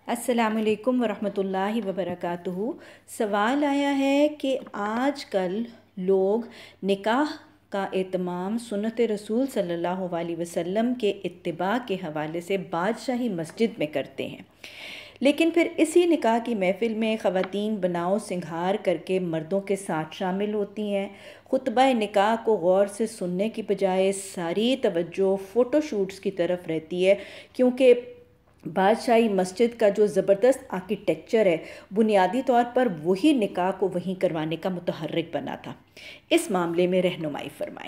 السلام علیکم ورحمۃ اللہ وبرکاتہ۔ سوال آیا ہے کہ آج کل لوگ نکاح کا اہتمام سنت رسول صلی اللہ علیہ وسلم کے اتباع کے حوالے سے بادشاہی مسجد میں کرتے ہیں، لیکن پھر اسی نکاح کی محفل میں خواتین بناؤ سنگھار کر کے مردوں کے ساتھ شامل ہوتی ہیں۔ خطبہ نکاح کو غور سے سننے کی بجائے ساری توجہ فوٹو شوٹس کی طرف رہتی ہے، کیونکہ بادشاہی مسجد کا جو زبردست آرکیٹیکچر ہے بنیادی طور پر وہی نکاح کو وہیں کروانے کا متحرک بنا تھا۔ اس معاملے میں رہنمائی فرمائیں۔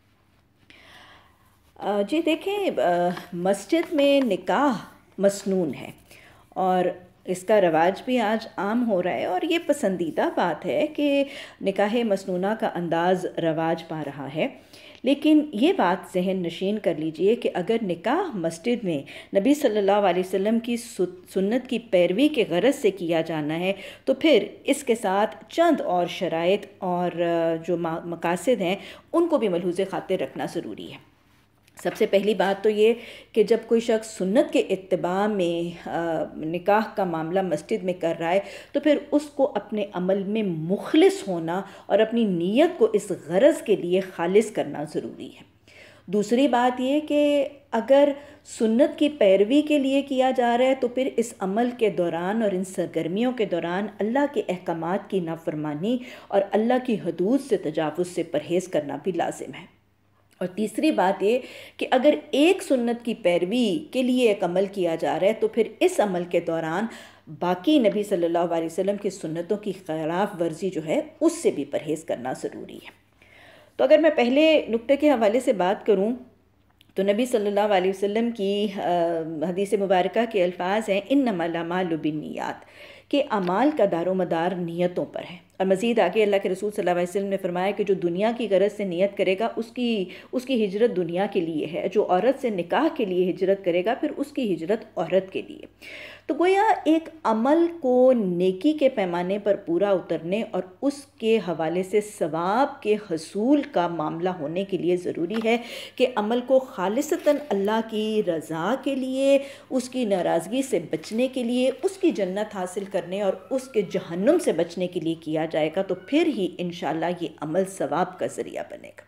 جی دیکھیں، مسجد میں نکاح مسنون ہے اور اس کا رواج بھی آج عام ہو رہا ہے، اور یہ پسندیدہ بات ہے کہ نکاح مسنونہ کا انداز رواج پا رہا ہے۔ لیکن یہ بات ذہن نشین کر لیجئے کہ اگر نکاح مسجد میں نبی صلی اللہ علیہ وسلم کی سنت کی پیروی کے غرض سے کیا جانا ہے تو پھر اس کے ساتھ چند اور شرائط اور جو مقاصد ہیں ان کو بھی ملحوظ خاطر رکھنا ضروری ہے۔ سب سے پہلی بات تو یہ کہ جب کوئی شخص سنت کے اتباع میں نکاح کا معاملہ مسجد میں کر رہا ہے تو پھر اس کو اپنے عمل میں مخلص ہونا اور اپنی نیت کو اس غرض کے لیے خالص کرنا ضروری ہے۔ دوسری بات یہ کہ اگر سنت کی پیروی کے لیے کیا جا رہا ہے تو پھر اس عمل کے دوران اور ان سرگرمیوں کے دوران اللہ کے احکامات کی نافرمانی اور اللہ کی حدود سے تجاوز سے پرہیز کرنا بھی لازم ہے۔ اور تیسری بات یہ کہ اگر ایک سنت کی پیروی کے لیے ایک عمل کیا جا رہا ہے تو پھر اس عمل کے دوران باقی نبی صلی اللہ علیہ وسلم کی سنتوں کی خلاف ورزی جو ہے اس سے بھی پرہیز کرنا ضروری ہے۔ تو اگر میں پہلے نکتے کے حوالے سے بات کروں تو نبی صلی اللہ علیہ وسلم کی حدیث مبارکہ کے الفاظ ہیں انما الاعمال بالنیات، کہ اعمال کا دار و مدار نیتوں پر ہے۔ اور مزید آگے اللہ کے رسول صلی اللہ علیہ وسلم نے فرمایا کہ جو دنیا کی غرض سے نیت کرے گا اس کی ہجرت دنیا کے لیے ہے، جو عورت سے نکاح کے لیے ہجرت کرے گا پھر اس کی ہجرت عورت کے لیے۔ تو گویا ایک عمل کو نیکی کے پیمانے پر پورا اترنے اور اس کے حوالے سے ثواب کے حصول کا معاملہ ہونے کے لیے ضروری ہے کہ عمل کو خالصتاً اللہ کی رضا کے لیے، اس کی ناراضگی سے بچنے کے لیے، اس کی جنت حاصل کرنے اور اس کے جہنم سے بچنے کے لیے کیا جائے گا، تو پھر ہی انشاءاللہ یہ عمل ثواب کا ذریعہ بنے گا۔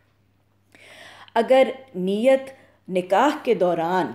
اگر نیت نکاح کے دوران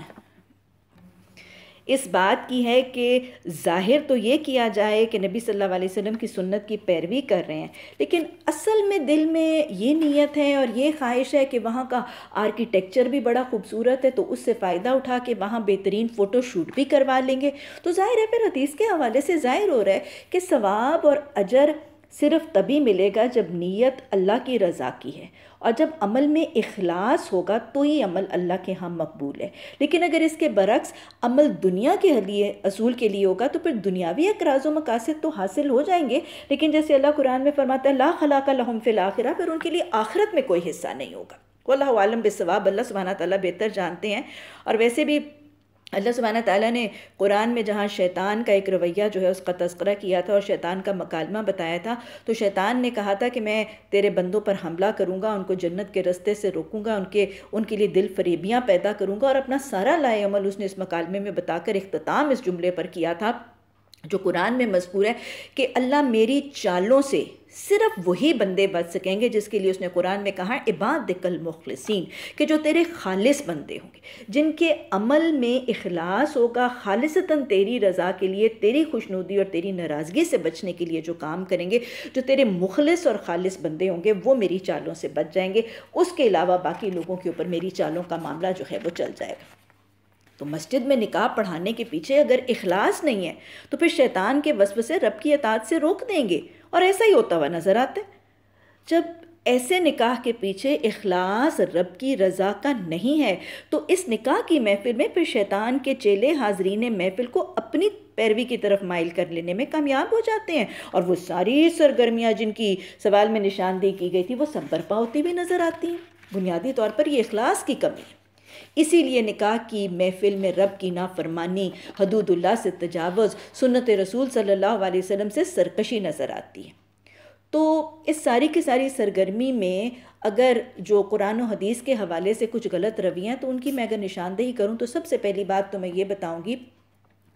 اس بات کی ہے کہ ظاہر تو یہ کیا جائے کہ نبی صلی اللہ علیہ وسلم کی سنت کی پیروی کر رہے ہیں، لیکن اصل میں دل میں یہ نیت ہے اور یہ خواہش ہے کہ وہاں کا آرکیٹیکچر بھی بڑا خوبصورت ہے تو اس سے فائدہ اٹھا کے وہاں بہترین فوٹو شوٹ بھی کروا لیں گے، تو ظاہر ہے پھر حدیث کے حوالے سے ظاہر ہو رہا ہے کہ ثواب اور اجر صرف تبھی ملے گا جب نیت اللہ کی رضا کی ہے، اور جب عمل میں اخلاص ہوگا تو ہی عمل اللہ کے ہاں مقبول ہے۔ لیکن اگر اس کے برعکس عمل دنیا کے لیے اصول کے لیے ہوگا تو پھر دنیاوی اغراض و مقاصد تو حاصل ہو جائیں گے، لیکن جیسے اللہ قرآن میں فرماتا ہے لا خلاق لہم فی الآخرہ، پھر ان کے لیے آخرت میں کوئی حصہ نہیں ہوگا۔ واللہ عالم بالصواب، اللہ سبحانہ تعالیٰ بہتر جانتے ہیں۔ اور ویسے بھی اللہ سبحانہ تعالیٰ نے قرآن میں جہاں شیطان کا ایک رویہ جو ہے اس کا تذکرہ کیا تھا اور شیطان کا مکالمہ بتایا تھا، تو شیطان نے کہا تھا کہ میں تیرے بندوں پر حملہ کروں گا، ان کو جنت کے رستے سے روکوں گا، ان کے لیے دل فریبیاں پیدا کروں گا، اور اپنا سارا لائے عمل اس نے اس مکالمے میں بتا کر اختتام اس جملے پر کیا تھا جو قرآن میں مذکور ہے کہ اللہ میری چالوں سے صرف وہی بندے بچ سکیں گے جس کے لیے اس نے قرآن میں کہا عبادک المخلصین، کہ جو تیرے خالص بندے ہوں گے، جن کے عمل میں اخلاص ہوگا، خالصتاً تیری رضا کے لیے، تیری خوشنودی اور تیری ناراضگی سے بچنے کے لیے جو کام کریں گے، جو تیرے مخلص اور خالص بندے ہوں گے وہ میری چالوں سے بچ جائیں گے، اس کے علاوہ باقی لوگوں کے اوپر میری چالوں کا معاملہ جو ہے وہ چل جائے گا۔ تو مسجد میں نکاح پڑھانے کے پیچھے اگر اخلاص نہیں ہے تو پھر شیطان کے وسوسے رب کی اطاعت سے روک دیں گے، اور ایسا ہی ہوتا ہوا نظر آتا ہے۔ جب ایسے نکاح کے پیچھے اخلاص رب کی رضا کا نہیں ہے تو اس نکاح کی محفل میں پھر شیطان کے چیلے حاضرین محفل کو اپنی پیروی کی طرف مائل کر لینے میں کامیاب ہو جاتے ہیں، اور وہ ساری سرگرمیاں جن کی سوال میں نشاندہی کی گئی تھی وہ سب برپا ہوتی بھی نظر آتی ہیں۔ بنیادی طور پر یہ اخلاص کی کمی ہے۔ اسی لیے نکاح کی محفل میں رب کی نافرمانی، حدود اللہ سے تجاوز، سنت رسول صلی اللہ علیہ وسلم سے سرکشی نظر آتی ہے۔ تو اس ساری کی ساری سرگرمی میں اگر جو قرآن و حدیث کے حوالے سے کچھ غلط رویہ ہیں تو ان کی میں اگر نشاندہی کروں تو سب سے پہلی بات تو میں یہ بتاؤں گی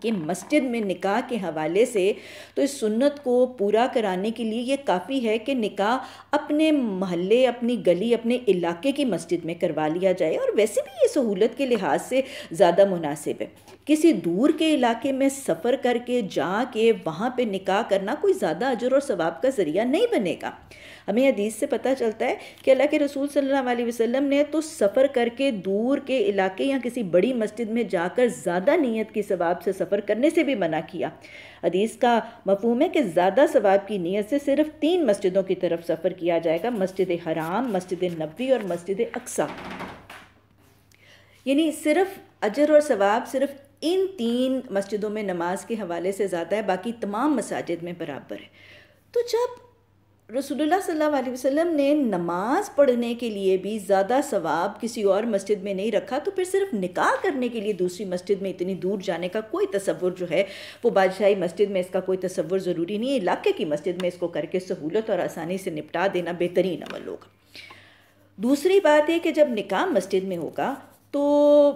کہ مسجد میں نکاح کے حوالے سے تو اس سنت کو پورا کرانے کے لیے یہ کافی ہے کہ نکاح اپنے محلے، اپنی گلی، اپنے علاقے کی مسجد میں کروا لیا جائے، اور ویسے بھی یہ سہولت کے لحاظ سے زیادہ مناسب ہے۔ کسی دور کے علاقے میں سفر کر کے جا کے وہاں پہ نکاح کرنا کوئی زیادہ اجر اور ثواب کا ذریعہ نہیں بنے گا۔ ہمیں حدیث سے پتہ چلتا ہے کہ اللہ کے رسول صلی اللہ علیہ وسلم نے تو سفر کر کے دور کے علاقے یا کسی بڑی مسجد میں جا کر زیادہ نیت کی ثواب سے سفر کرنے سے بھی منع کیا۔ حدیث کا مفہوم ہے کہ زیادہ ثواب کی نیت سے صرف 3 مسجدوں کی طرف سفر کیا جائے گا: مسجد حرام، مسجد نبوی اور مسجد اقصی۔ یعنی صرف اجر اور ثواب صرف ان 3 مسجدوں میں نماز کے حوالے سے زیادہ ہے، باقی تمام مساجد میں برابر ہے۔ تو جب رسول اللہ صلی اللہ علیہ وسلم نے نماز پڑھنے کے لیے بھی زیادہ ثواب کسی اور مسجد میں نہیں رکھا، تو پھر صرف نکاح کرنے کے لیے دوسری مسجد میں اتنی دور جانے کا کوئی تصور جو ہے وہ بادشاہی مسجد میں اس کا کوئی تصور ضروری نہیں ہے۔ علاقے کی مسجد میں اس کو کر کے سہولت اور آسانی سے نپٹا دینا بہترین عمل ہوگا۔ دوسری بات ہے کہ جب نکاح مسجد میں ہوگا تو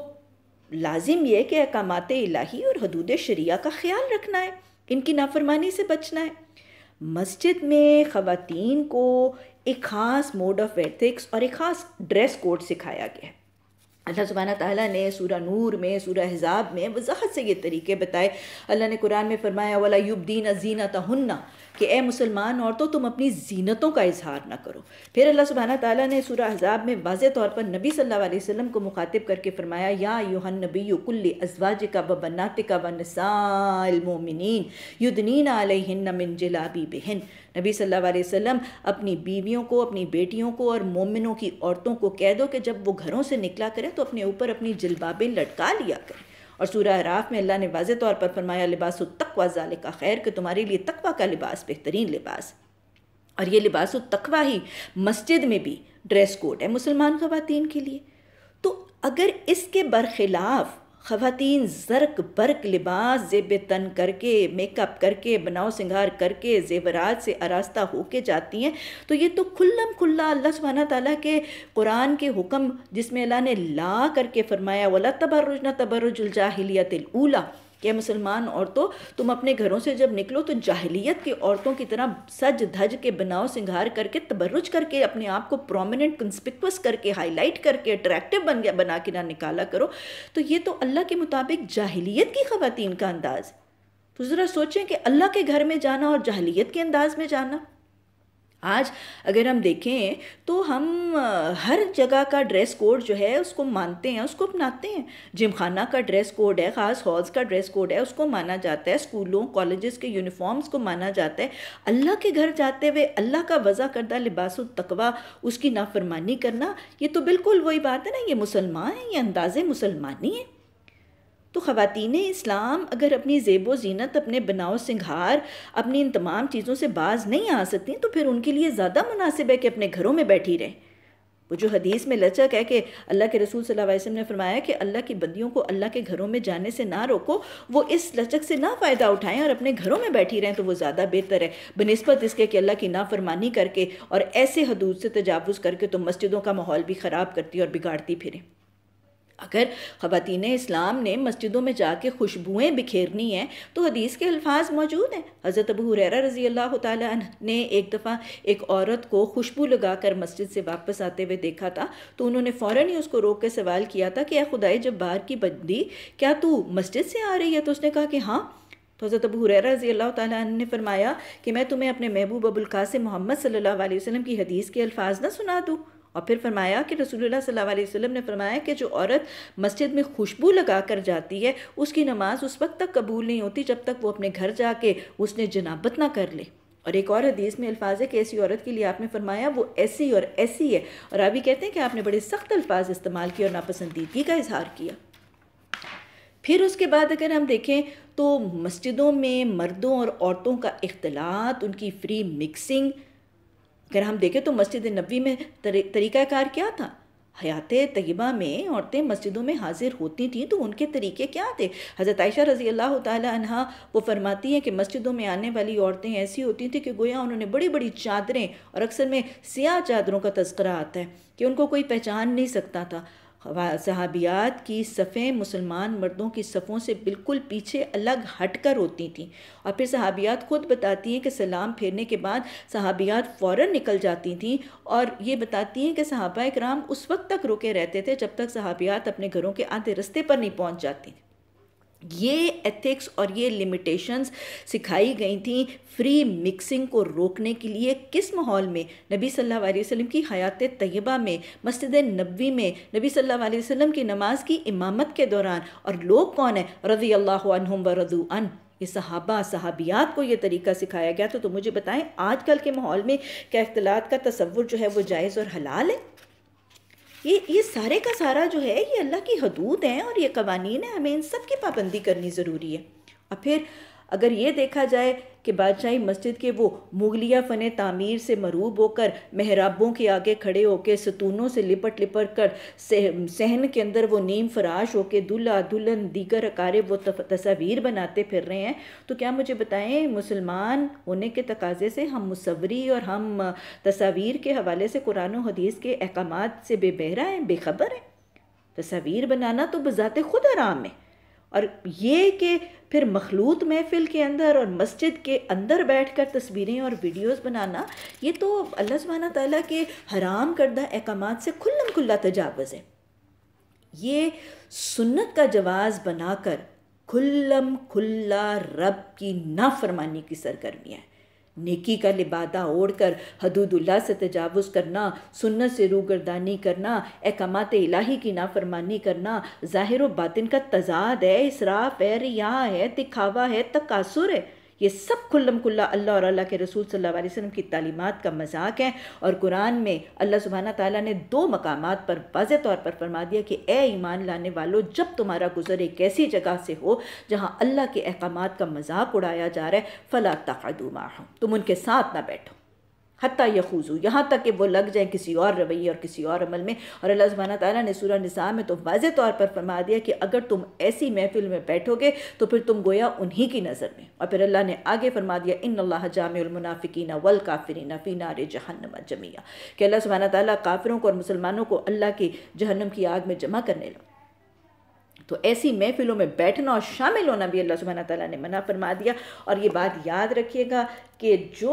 لازم یہ کہ احکامات الہی اور حدود شریعہ کا خیال رکھنا ہے، ان کی نافرمانی سے بچنا ہے۔ مسجد میں خواتین کو ایک خاص موڈ آف ایتھکس اور ایک خاص ڈریس کوڈ سکھایا گیا ہے۔ اللہ سبحانہ تعالیٰ نے سورہ نور میں، سورہ احزاب میں وضاحت سے یہ طریقے بتائے۔ اللہ نے قرآن میں فرمایا وَلَا يُبْدِينَ زِينَتَهُنَّ، کہ اے مسلمان عورتوں تم اپنی زینتوں کا اظہار نہ کرو۔ پھر اللہ سبحانہ تعالیٰ نے سورہ احزاب میں واضح طور پر نبی صلی اللہ علیہ وسلم کو مخاطب کر کے فرمایا یا ایھا النبی قل لازواجک وبناتک ونساء المؤمنین یدنین علیہن من جلابیبہن۔ نبی صلی اللہ علیہ وسلم اپنی بیویوں کو، اپنی بیٹیوں کو اور مومنوں کی عورتوں کو کہہ دو کہ جب وہ گھروں سے نکلا کریں تو اپنے اوپر اپنی جلبابیں لٹکا لیا کریں۔ اور سورہ اعراف میں اللہ نے واضح طور پر فرمایا لباس التقوی ذالک خیر، کہ تمہارے لیے تقوی کا لباس بہترین لباس۔ اور یہ لباس التقوی ہی مسجد میں بھی ڈریس کوڈ ہے مسلمان خواتین کے لیے۔ تو اگر اس کے برخلاف خواتین زرق برق لباس زیب تن کر کے، میک اپ کر کے، بناؤ سنگھار کر کے، زیورات سے آراستہ ہو کے جاتی ہیں، تو یہ تو کھلم کھلا اللہ سبحانہ تعالیٰ کے قرآن کے حکم، جس میں اللہ نے لا کر کے فرمایا وَلَا تَبَرُّجْنَ تَبَرُّجُ الْجَاهِلِيَّةِ الْأُولَىٰ، کہ مسلمان عورتوں تم اپنے گھروں سے جب نکلو تو جاہلیت کی عورتوں کی طرح سج دھج کے، بناؤ سنگھار کر کے، تبرج کر کے، اپنے آپ کو پرومیننٹ، کنسپیکوس کر کے، ہائی لائٹ کر کے، اٹریکٹیو بنا کے نہ نکالا کرو۔ تو یہ تو اللہ کے مطابق جاہلیت کی خواتین کا انداز ہے۔ تو ذرا سوچیں کہ اللہ کے گھر میں جانا اور جاہلیت کے انداز میں جانا۔ آج اگر ہم دیکھیں تو ہم ہر جگہ کا ڈریس کوڈ جو ہے اس کو مانتے ہیں، اس کو اپناتے ہیں۔ جم خانہ کا ڈریس کوڈ ہے، خاص ہالز کا ڈریس کوڈ ہے، اس کو مانا جاتا ہے۔ اسکولوں، کالجز کے یونیفارمز کو مانا جاتا ہے۔ اللہ کے گھر جاتے ہوئے اللہ کا وضع کردہ لباس التقوی، اس کی نافرمانی کرنا، یہ تو بالکل وہی بات ہے نا، یہ مسلمان ہیں، یہ انداز مسلمانی ہے۔ تو خواتین اسلام اگر اپنی زیب و زینت، اپنے بناؤ سنگھار، اپنی ان تمام چیزوں سے باز نہیں آ سکتی تو پھر ان کے لیے زیادہ مناسب ہے کہ اپنے گھروں میں بیٹھی رہیں۔ وہ جو حدیث میں لچک ہے کہ اللہ کے رسول صلی اللہ علیہ وسلم نے فرمایا کہ اللہ کی بندیوں کو اللہ کے گھروں میں جانے سے نہ روکو، وہ اس لچک سے نہ فائدہ اٹھائیں اور اپنے گھروں میں بیٹھی رہیں، تو وہ زیادہ بہتر ہے بنسبت اس کے کہ اللہ کی نافرمانی کر کے اور ایسے حدود سے تجاوز کر کے تو مسجدوں کا ماحول بھی خراب کرتی اور بگاڑتی پھریں۔ اگر خواتین اسلام نے مسجدوں میں جا کے خوشبوئیں بکھیرنی ہیں تو حدیث کے الفاظ موجود ہیں۔ حضرت ابو ہریرہ رضی اللہ تعالیٰ عنہ نے ایک دفعہ ایک عورت کو خوشبو لگا کر مسجد سے واپس آتے ہوئے دیکھا تھا، تو انہوں نے فوراً ہی اس کو روک کے سوال کیا تھا کہ اے خدائے جب باہر کی بندی، کیا تو مسجد سے آ رہی ہے؟ تو اس نے کہا کہ ہاں۔ تو حضرت ابو ہریرہ رضی اللہ تعالیٰ عنہ نے فرمایا کہ میں تمہیں اپنے محبوب ابو القاسم محمد صلی اللہ علیہ وسلم کی حدیث کے الفاظ نہ سنا دوں؟ اور پھر فرمایا کہ رسول اللہ صلی اللہ علیہ وسلم نے فرمایا کہ جو عورت مسجد میں خوشبو لگا کر جاتی ہے اس کی نماز اس وقت تک قبول نہیں ہوتی جب تک وہ اپنے گھر جا کے اس نے جنابت نہ کر لے۔ اور ایک اور حدیث میں الفاظ ہے کہ ایسی عورت کے لیے آپ نے فرمایا وہ ایسی اور ایسی ہے، اور راوی کہتے ہیں کہ آپ نے بڑے سخت الفاظ استعمال کیے اور ناپسندیدگی کا اظہار کیا۔ پھر اس کے بعد اگر ہم دیکھیں تو مسجدوں میں مردوں اور عورتوں کا اختلاط، ان کی فری مکسنگ، اگر ہم دیکھیں تو مسجد نبوی میں طریقہ کار کیا تھا؟ حیات طیبہ میں عورتیں مسجدوں میں حاضر ہوتی تھیں تو ان کے طریقے کیا تھے؟ حضرت عائشہ رضی اللہ تعالی عنہا وہ فرماتی ہیں کہ مسجدوں میں آنے والی عورتیں ایسی ہوتی تھیں کہ گویا انہوں نے بڑی بڑی چادریں، اور اکثر میں سیاہ چادروں کا تذکرہ آتا ہے کہ ان کو کوئی پہچان نہیں سکتا تھا، صحابیات کی صفیں مسلمان مردوں کی صفوں سے بالکل پیچھے الگ ہٹ کر ہوتی تھیں، اور پھر صحابیات خود بتاتی ہیں کہ سلام پھیرنے کے بعد صحابیات فوراً نکل جاتی تھیں، اور یہ بتاتی ہیں کہ صحابہ کرام اس وقت تک رکے رہتے تھے جب تک صحابیات اپنے گھروں کے آدھے رستے پر نہیں پہنچ جاتی تھیں۔ یہ ایتھکس اور یہ لمیٹیشنز سکھائی گئی تھیں فری مکسنگ کو روکنے کے لیے۔ کس ماحول میں؟ نبی صلی اللہ علیہ وسلم کی حیات طیبہ میں، مسجد نبوی میں، نبی صلی اللہ علیہ وسلم کی نماز کی امامت کے دوران۔ اور لوگ کون ہیں؟ رضی اللہ عنہم ورضوا عنہ، یہ صحابہ صحابیات کو یہ طریقہ سکھایا گیا تو مجھے بتائیں آج کل کے ماحول میں کیا اختلاط کا تصور جو ہے وہ جائز اور حلال ہے؟ یہ سارے کا سارا جو ہے یہ اللہ کی حدود ہیں اور یہ قوانین ہیں، ہمیں ان سب کی پابندی کرنی ضروری ہے۔ اور پھر اگر یہ دیکھا جائے کہ بادشاہی مسجد کے وہ مغلیہ فن تعمیر سے مروب ہو کر محرابوں کے آگے کھڑے ہو کے ستونوں سے لپٹ کر صحن کے اندر وہ نیم فراش ہو کے دلہا دلہن دیگر اقارب وہ تصاویر بناتے پھر رہے ہیں، تو کیا مجھے بتائیں مسلمان ہونے کے تقاضے سے ہم مصوری اور ہم تصاویر کے حوالے سے قرآن و حدیث کے احکامات سے بے بہرہ ہیں، بے خبر ہیں؟ تصاویر بنانا تو بذات خود حرام ہے، اور یہ کہ پھر مخلوط محفل کے اندر اور مسجد کے اندر بیٹھ کر تصویریں اور ویڈیوز بنانا، یہ تو اللہ سبحانہ تعالیٰ کے حرام کردہ احکامات سے کھلم کھلا تجاوز ہے۔ یہ سنت کا جواز بنا کر کھلم کھلا رب کی نافرمانی کی سرگرمی ہے۔ نیکی کا لبادہ اوڑھ کر حدود اللہ سے تجاوز کرنا، سنت سے روگردانی کرنا، احکامات الہی کی نافرمانی کرنا، ظاہر و باطن کا تضاد ہے، اسراف ہے، ریا ہے، دکھاوا ہے، تکاثر ہے، یہ سب کھلم کھلا اللہ اور اللہ کے رسول صلی اللہ علیہ وسلم کی تعلیمات کا مذاق ہے۔ اور قرآن میں اللہ سبحانہ تعالیٰ نے 2 مقامات پر واضح طور پر فرما دیا کہ اے ایمان لانے والو، جب تمہارا گزر ایک ایسی جگہ سے ہو جہاں اللہ کے احکامات کا مذاق اڑایا جا رہا ہے، فلا تقعدوا معہم، تم ان کے ساتھ نہ بیٹھو، حتیٰ یخوضوا، یہاں تک کہ وہ لگ جائیں کسی اور رویے اور کسی اور عمل میں۔ اور اللہ سبحانہ تعالیٰ نے سورہ نساء میں تو واضح طور پر فرما دیا کہ اگر تم ایسی محفل میں بیٹھو گے تو پھر تم گویا انہی کی نظر میں۔ اور پھر اللہ نے آگے فرما دیا ان اللہ جامع المنافقین والکافرین فی نار جہنم جمیعا، کہ اللہ سبحانہ تعالیٰ کافروں کو اور مسلمانوں کو اللہ کی جہنم کی آگ میں جمع کرنے لگا۔ تو ایسی محفلوں میں بیٹھنا اور شامل ہونا بھی اللہ سبحانہ تعالیٰ نے منع فرما دیا۔ اور یہ بات یاد رکھیے گا کہ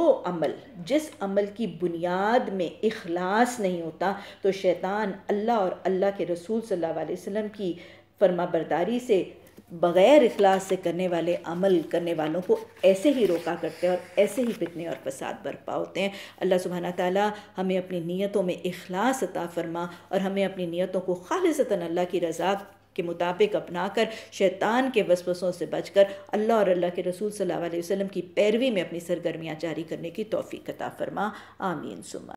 جس عمل کی بنیاد میں اخلاص نہیں ہوتا تو شیطان اللہ اور اللہ کے رسول صلی اللہ علیہ وسلم کی فرما برداری سے بغیر اخلاص سے کرنے والے عمل کرنے والوں کو ایسے ہی روکا کرتے ہیں اور ایسے ہی فتنے اور فساد برپا ہوتے ہیں۔ اللہ سبحانہ تعالیٰ ہمیں اپنی نیتوں میں اخلاص عطا فرما اور ہمیں اپنی نیتوں کو خالصتاً اللہ کی رضا کے مطابق اپنا کر شیطان کے وسوسوں سے بچ کر اللہ اور اللہ کے رسول صلی اللہ علیہ وسلم کی پیروی میں اپنی سرگرمیاں جاری کرنے کی توفیق عطا فرما، آمین ثم